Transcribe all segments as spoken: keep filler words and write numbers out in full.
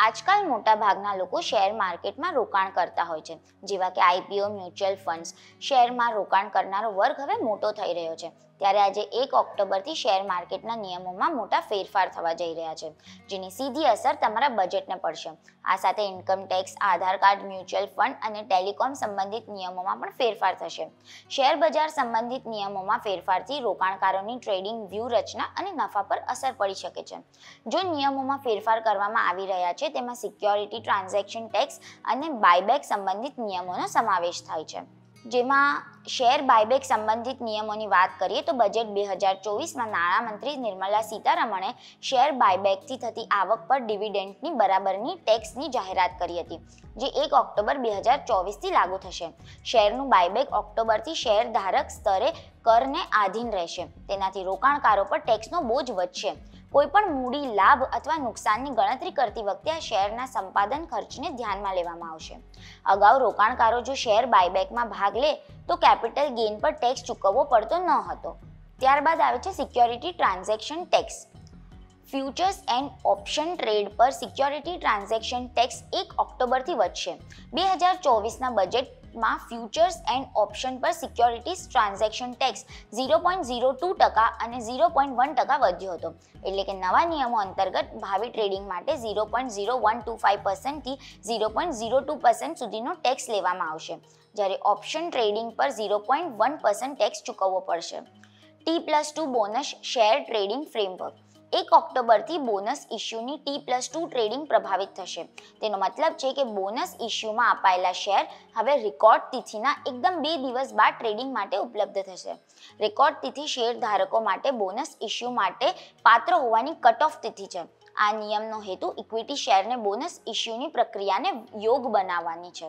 આજકાલ મોટા ભાગના લોકો શેર માર્કેટમાં રોકાણ કરતા હોય છે, જેવા કે આઈપીઓ, મ્યુચ્યુઅલ ફંડ્સ. શેરમાં રોકાણ કરનારો વર્ગ હવે મોટો થઈ રહ્યો છે, ત્યારે આજે એક ઓક્ટોબરથી શેર માર્કેટના નિયમોમાં મોટા ફેરફાર થવા જઈ રહ્યા છે, જેની સીધી અસર તમારા બજેટને પડશે. આ સાથે income tax, Aadhaar card, mutual fund અને ટેલિકોમ સંબંધિત નિયમોમાં પણ ફેરફાર થશે. શેર બજાર સંબંધિત નિયમોમાં ફેરફારથી રોકાણકારોની ટ્રેડિંગ વ્યૂહરચના અને નફા પર અસર પડી શકે છે. જો નિયમોમાં ફેરફાર કરવામાં આવી રહ્યા છે, તેમાં સિક્યોરિટી ટ્રાન્ઝેક્શન ટેક્સ અને બાયબેક સંબંધિત નિયમોનો સમાવેશ થાય છે. જેમાં શેર બાયબેક સંબંધિત નિયમોની વાત કરીએ તો બજેટ બે હજાર ચોવીસમાં નાણામંત્રી નિર્મલા સીતારમણે શેર બાયબેકથી થતી આવક પર ડિવિડન્ડની બરાબરની ટેક્સની જાહેરાત કરી હતી, જે એક ઓક્ટોબર બે હજાર ચોવીસથી લાગુ થશે. શેરનું બાયબેક ઓક્ટોબરથી શેર ધારક સ્તરે કરને આધીન રહેશે. તેનાથી રોકાણકારો પર ટેક્સનો બોજ વધશે. કોઈપણ મૂડી લાભ અથવા નુકસાનની ગણતરી કરતી વખતે આ શેરના સંપાદન ખર્ચને ધ્યાનમાં લેવામાં આવશે. અગાઉ રોકાણકારો જો શેર બાયબેકમાં ભાગ લે તો કેપિટલ ગેઇન પર ટેક્સ ચૂકવવો પડતો ન હતો. ત્યારબાદ આવે છે security transaction tax. Futures and option trade પર સિક્યોરિટી ટ્રાન્ઝેક્શન ટેક્સ એક ઓક્ટોબરથી વધશે. બે હજાર ચોવીસના બજેટમાં ફ્યુચર્સ એન્ડ ઓપ્શન પર securities transaction tax zero point zero two ટકા અને ઝીરો પોઈન્ટ વન ટકા વધ્યો હતો. એટલે કે નવા નિયમો અંતર્ગત ભાવિ ટ્રેડિંગ માટે zero point zero one two five પર્સન્ટથી zero point zero two percent સુધીનો ટેક્સ લેવામાં આવશે, જ્યારે ઓપ્શન ટ્રેડિંગ પર zero point one percent tax ચૂકવવો પડશે. T plus two bonus share trading framework. એક ઓક્ટોબરથી બોનસ ઇસ્યુની ટી પ્લસ ટુ ટ્રેડિંગ પ્રભાવિત થશે. તેનો મતલબ છે કે બોનસ ઇસ્યુમાં અપાયેલા શેર હવે રેકોર્ડ તિથિના એકદમ બે દિવસ બાદ ટ્રેડિંગ માટે ઉપલબ્ધ થશે. રેકોર્ડ તિથિ શેર ધારકો માટે બોનસ ઇસ્યુ માટે પાત્ર હોવાની કટ ઓફ તિથિ છે. આ નિયમનો હેતુ ઇક્વિટી શેરને બોનસ ઇસ્યુની પ્રક્રિયાને યોગ બનાવવાની છે.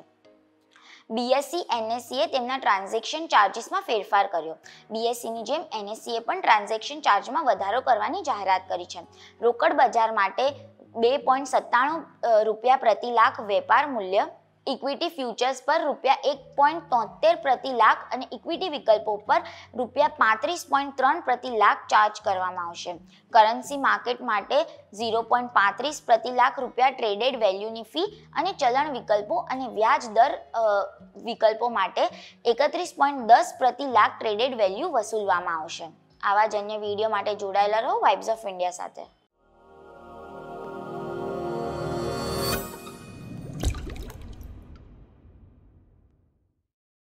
બીએસઈ એનએસસીએ તેમના ટ્રાન્ઝેક્શન ચાર્જીસમાં ફેરફાર કર્યો. બીએસઈની જેમ એનએસસીએ પણ ટ્રાન્ઝેક્શન ચાર્જમાં વધારો કરવાની જાહેરાત કરી છે. રોકડ બજાર માટે બે પોઈન્ટ સત્તાણું રૂપિયા પ્રતિ લાખ વેપાર મૂલ્ય, ઇક્વિટી ફ્યુચર્સ પર રૂપિયા એક પોઈન્ટ તોતેર પ્રતિ લાખ અને ઇક્વિટી વિકલ્પો પર રૂપિયા પાંત્રીસ પોઈન્ટ ત્રણ પ્રતિ લાખ ચાર્જ કરવામાં આવશે. કરન્સી માર્કેટ માટે ઝીરો પોઈન્ટ પાંત્રીસ પ્રતિ લાખ રૂપિયા ટ્રેડેડ વેલ્યુની ફી અને ચલણ વિકલ્પો અને વ્યાજ દર વિકલ્પો માટે એકત્રીસ પોઈન્ટ દસ પ્રતિ લાખ ટ્રેડેડ વેલ્યુ વસૂલવામાં આવશે. આવા જ અન્ય વિડીયો માટે જોડાયેલા રહો વાઇબ્સ ઓફ ઇન્ડિયા સાથે.